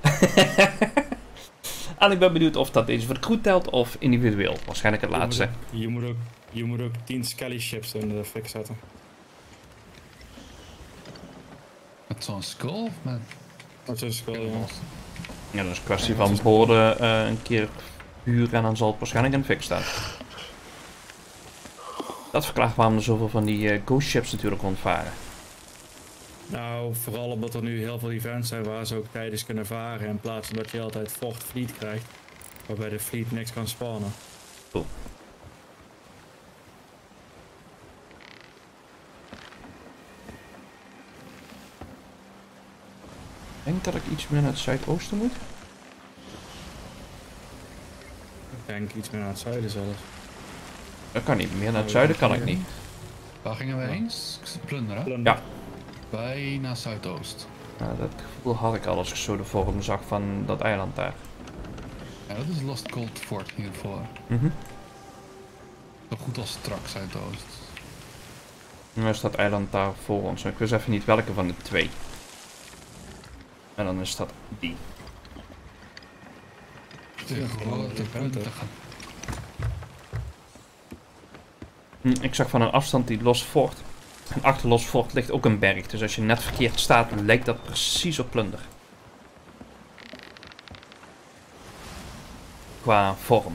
En ik ben benieuwd of dat deze voor de crew telt of individueel. Waarschijnlijk het laatste. Je moet ook 10 skelly ships in de fik zetten. Met zo'n skull of met... Dat is wel, ja. Ja, dat is een kwestie van boorden een keer huren en dan zal het waarschijnlijk in de fik staan. Dat verklaart waarom er zoveel van die ghost ships natuurlijk rondvaren. Nou, vooral omdat er nu heel veel events zijn waar ze ook tijdens kunnen varen. In plaats van dat je altijd Fort Fleet krijgt. Waarbij de fleet niks kan spannen. Cool. Ik denk dat ik iets meer naar het zuidoosten moet. Ik denk iets meer naar het zuiden zelfs. Dat kan niet. Meer naar het zuiden kan ik niet. Waar gingen we heen? Plunderen? Ja. Wij naar Zuidoost. Nou, dat gevoel had ik al als ik zo de vorm zag van dat eiland daar. Ja, dat is Lost Cold Fort hiervoor. Zo goed als strak Zuidoost. Nu is dat eiland daar voor ons. Ik wist even niet welke van de twee. En dan is dat die. De grote punten. Ik zag van een afstand die Lost Fort. En achter Lost Fort ligt ook een berg. Dus als je net verkeerd staat, lijkt dat precies op Plunder. Qua vorm.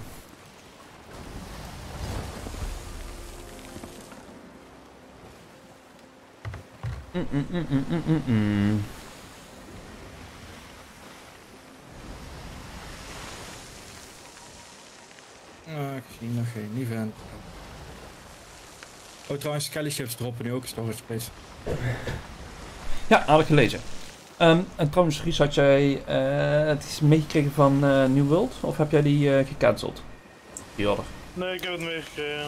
Ik zie nog geen event. Oh, trouwens, skelly ships droppen nu ook storage space. Ja, had ik gelezen. En trouwens, Ries, had jij het iets meegekregen van New World? Of heb jij die gecanceld? Die order. Nee, ik heb het meegekregen.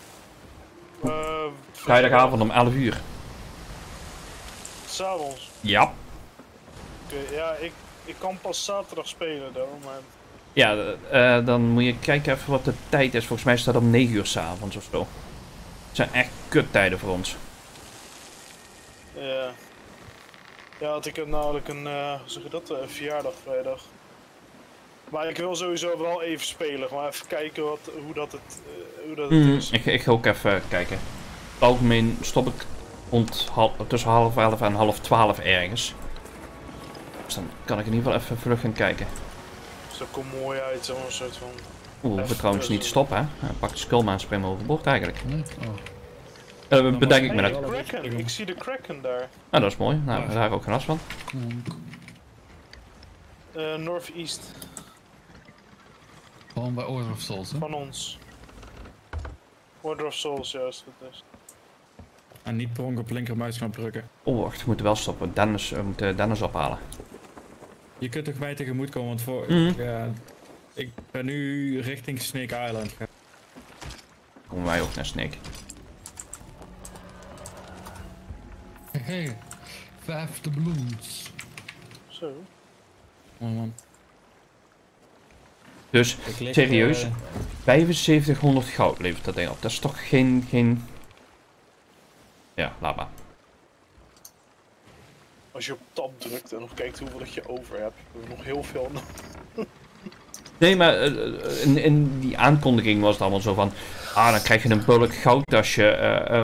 Vrijdagavond om 11 uur. S'avonds. Ja. Oké, ja, ik kan pas zaterdag spelen, maar... Ja, dan moet je kijken even wat de tijd is. Volgens mij staat het om 9 uur 's avonds of zo. Het zijn echt kuttijden voor ons. Ja. Ja, want ik heb namelijk een, hoe zeg je dat, een verjaardag vrijdag. Maar ik wil sowieso wel even spelen, gewoon even kijken hoe dat het is. Ik ga ook even kijken. In het algemeen stop ik rond tussen 11:30 en 11:30 ergens. Dus dan kan ik in ieder geval even vlug gaan kijken. Dus dat komt mooi uit, zo'n soort van... Oeh, we hoeven trouwens niet te stoppen, hè. Pak de skullma en spring maar overboord eigenlijk. Nee? Oh. Bedenk ik me Hey, net. Kraken, ik zie de Kraken daar. Nou, dat is mooi. Nou, daar heb ik ook geen last van. Northeast, Gewoon bij Order of Souls, hè? van ons. Order of Souls, juist, het is. En niet per ongeluk op linkermuis gaan drukken. Oh, wacht, we moeten wel stoppen. We moeten Dennis ophalen. Je kunt toch mij tegemoet komen, want voor... ik ben nu richting Snake Island gegaan. Komen wij ook naar Snake. Hey, 5 de balloons. Zo. Oh man. Dus, Ik lig, serieus, 7500 goud levert dat ding op. Dat is toch geen... Ja, laat maar. Als je op tab drukt en nog kijkt hoeveel dat je over hebt, heb je nog heel veel. Nee, maar in die aankondiging was het allemaal zo van... Ah, dan krijg je een bulk goud als je